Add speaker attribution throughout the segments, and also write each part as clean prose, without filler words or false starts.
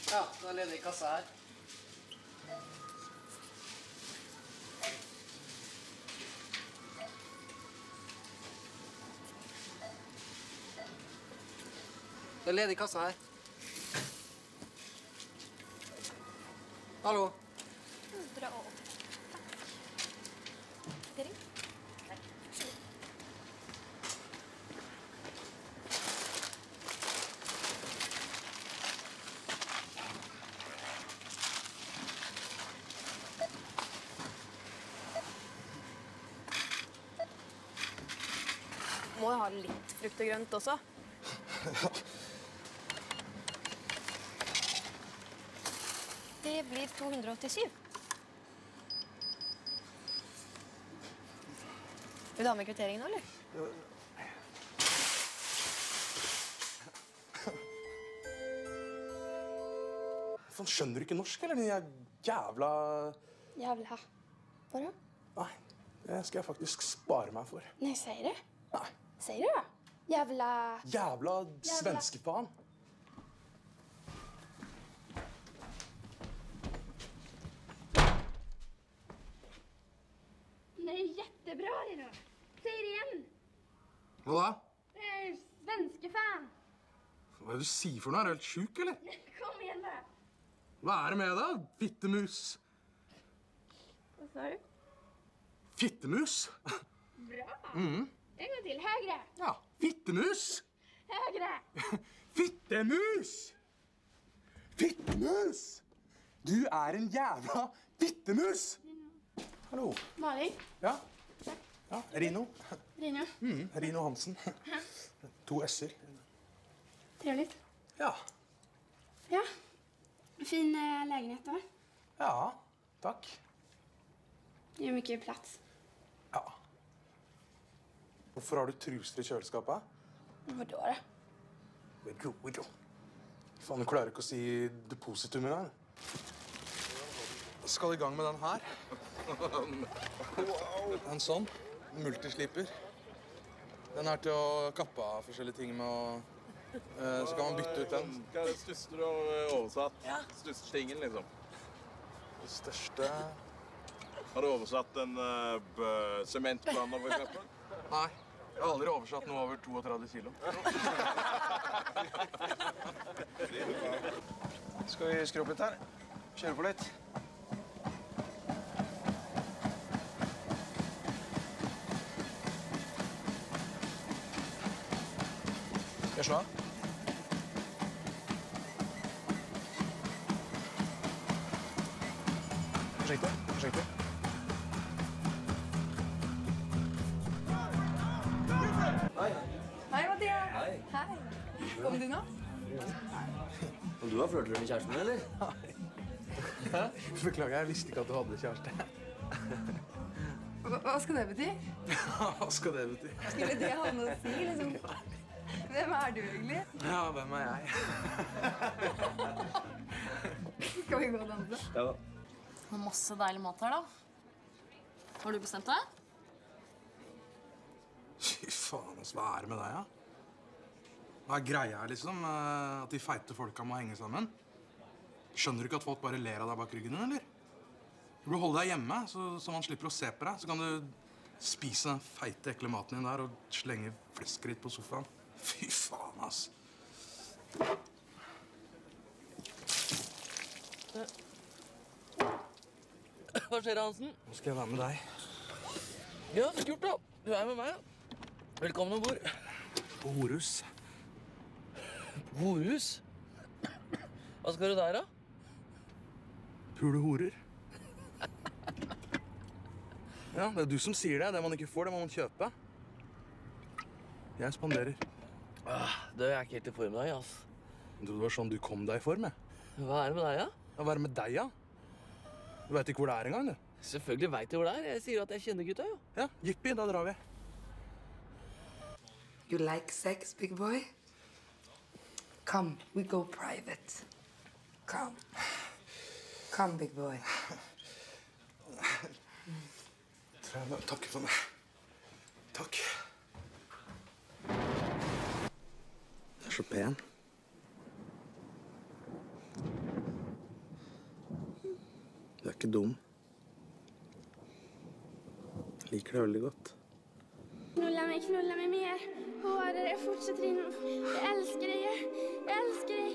Speaker 1: Ja, det er ledig kassa her. Det er ledig kassa her. Hallo?
Speaker 2: Dra opp. Takk. Erik? Må jo ha litt frukt og grønt også. Det blir 287. Vil du ha med kvitteringen nå, eller?
Speaker 3: Faen, skjønner du ikke norsk, eller? Den jævla...
Speaker 4: Jævla. Vadå?
Speaker 3: Nei, det skal jeg faktisk spare meg for.
Speaker 4: Nej, säg det.
Speaker 3: Nei.
Speaker 4: Säg det då. Jävla...
Speaker 3: Jævla svenskefaen.
Speaker 4: Nej, jättebra det då. Säg det igen.
Speaker 3: Hva da?
Speaker 4: Svenskefan.
Speaker 3: Hva er det du sier for noe? Er du helt sjuk, eller?
Speaker 4: Kom igen bara.
Speaker 3: Hva er det med deg? Fittemus.
Speaker 4: Vad sa du?
Speaker 3: Fittemus?
Speaker 4: Bra. En gång till. Högre.
Speaker 3: Ja, fittemus.
Speaker 4: Högre.
Speaker 3: Fittemus! Fittemus! Du er en jævla fittemus! Hallo.
Speaker 4: Malin.
Speaker 3: Ja? Ja, Rino.
Speaker 4: Rino.
Speaker 3: Rino Hansen. 2 S-er.
Speaker 4: Trevligt.
Speaker 3: Ja.
Speaker 4: Ja. Fin lägenhet då.
Speaker 3: Ja, takk.
Speaker 4: Det är mycket plats.
Speaker 3: Ja. Hvorfor har du truser i kjøleskapet?
Speaker 4: Vadå då?
Speaker 3: Ro. Faen, du klarer ikke å si depositum i dag. Skal i gang med den her. En sånn. Multisliper. Den er til å kappe av forskjellige ting med å... Så kan man bytte ut den.
Speaker 5: Hva er det største du har oversatt? Ja. Største tingen, liksom.
Speaker 3: Det største...
Speaker 5: Har du oversatt en sementplaner, for eksempel?
Speaker 3: Nei, jeg har aldri oversatt noe over 32 kilo. Skal vi skru opp litt her? Kjøre på litt. Skal jeg slå av? Forsiktig.
Speaker 2: Hei, Mathias. Hei. Kom du nå?
Speaker 6: Og du har flørtet med kjæresten din, eller?
Speaker 3: Hæ? Beklager, jeg visste ikke at du hadde kjæreste.
Speaker 2: Hva skal det bety?
Speaker 3: Hva skal det bety?
Speaker 2: Skulle det ha noe å si, liksom? Hvem er du egentlig?
Speaker 3: Ja, hvem er jeg?
Speaker 2: Skal vi gå og danse?
Speaker 6: Ja.
Speaker 7: Det er masse deilig mat her, da. Har du bestemt deg?
Speaker 3: Fy faen, hva er det med deg, ja? Hva er greia her, liksom? At de feite folka må henge sammen? Skjønner du ikke at folk bare ler av deg bak ryggen din, eller? Du burde holde deg hjemme, så man slipper å se på deg. Så kan du spise den feite, ekle maten din der og slenge flesket ditt på sofaen. Fy faen, ass.
Speaker 6: Hva skjer, Hansen?
Speaker 3: Nå skal jeg være med deg.
Speaker 6: Ja, så kult da. Du er med meg, ja. Velkommen ombord.
Speaker 3: På horhus.
Speaker 6: Horhus? Hva skal du der, da?
Speaker 3: Pule horer. Ja, det er du som sier det. Det man ikke får, det må man kjøpe. Jeg spanderer.
Speaker 6: Det er ikke helt i form i dag, ass.
Speaker 3: Det var sånn du kom deg i form, jeg.
Speaker 6: Hva er det med deg, ja?
Speaker 3: Hva er det med deg, ja? Du vet ikke hvor det er engang, du.
Speaker 6: Selvfølgelig vet jeg hvor det er. Jeg sier at jeg kjenner gutta, jo.
Speaker 3: Ja, jippi, da drar vi.
Speaker 8: You like sex, big boy? Come, we go private. Come. Come, big boy.
Speaker 3: Tror jeg bare takker for meg. Takk. Du er så pen. ikke dum. Jeg liker det veldig godt.
Speaker 4: Knulla meg mer. Hårdere, fortsetter inn. Jeg elsker deg. Jeg elsker deg.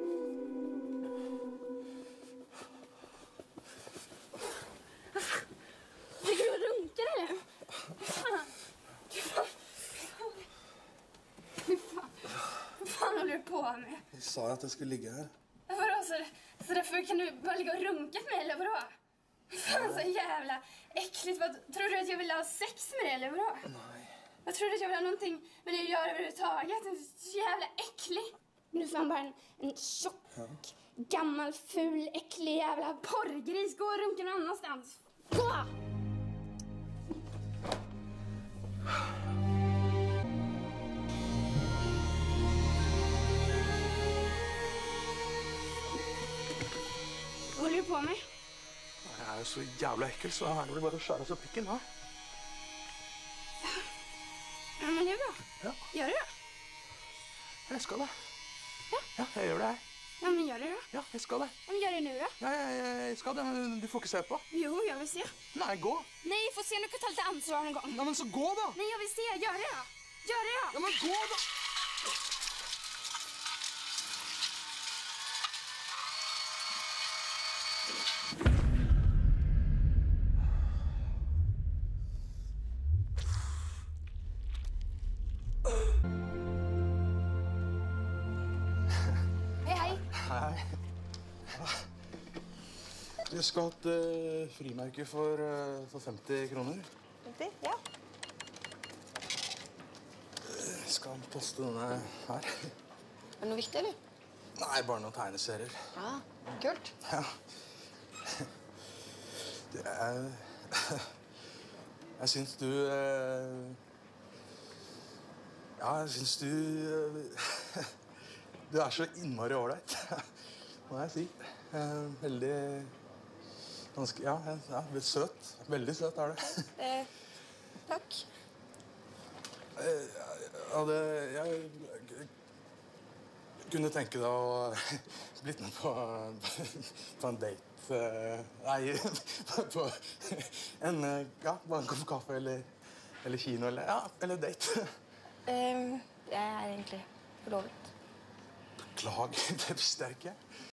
Speaker 4: Ligger du og runker, eller? Faen. Hva faen holder du på med?
Speaker 3: Jeg sa at jeg skulle ligge her.
Speaker 4: Vadå, så därför kan du bara ligga och runka med mig, eller vadå? Fan, så jävla äckligt. Tror du att jag vill ha sex med dig, eller vadå?
Speaker 3: Nej.
Speaker 4: Jag tror att jag vill ha någonting med dig att göra överhuvudtaget. Du är så jävla äcklig. Men du är fan bara en tjock, gammal, ful, äcklig jävla porrgris. Gå och runka någon annanstans. Gå! Hva holder du på med?
Speaker 3: Jeg er jo så jævla ekkel, så her er det bare å skjære seg pikken, da.
Speaker 4: Ja, men det er bra.
Speaker 3: Ja.
Speaker 4: Gjør det da.
Speaker 3: Jeg skal det.
Speaker 4: Ja?
Speaker 3: Ja, jeg gjør det her.
Speaker 4: Ja, men gjør det da.
Speaker 3: Ja, jeg skal det.
Speaker 4: Ja, men gjør det nu da.
Speaker 3: Ja, jeg skal det, men du får ikke se på.
Speaker 4: Jo, jeg vil se.
Speaker 3: Nei, gå.
Speaker 4: Nej, få se om du kan ta lite ansvar en gång.
Speaker 3: Nei, men så gå da.
Speaker 4: Nej, jag vill se. Gör det då. Gör det då.
Speaker 3: Ja, men gå da.
Speaker 4: Hej, hej.
Speaker 3: Hei. Du skal ha et frimerke for 50 kroner.
Speaker 2: Ja.
Speaker 3: Jeg skal poste denne her.
Speaker 2: Er det noe viktig, eller?
Speaker 3: Nei, bare noen tegneserier.
Speaker 2: Ja, kult.
Speaker 3: Ja. Det er... Jeg syns du... Ja, jeg syns du... Du er så innmari ålreit, må jeg si. Veldig... Ganske... Ja, veldig søt. Veldig søt er det.
Speaker 2: Takk.
Speaker 3: Jeg kunne tenke deg å blitt med på en date. Nei, på en bare en kopp kaffe eller kino eller date.
Speaker 2: Jeg er egentlig forlovet.
Speaker 3: Beklager, det visste jeg ikke.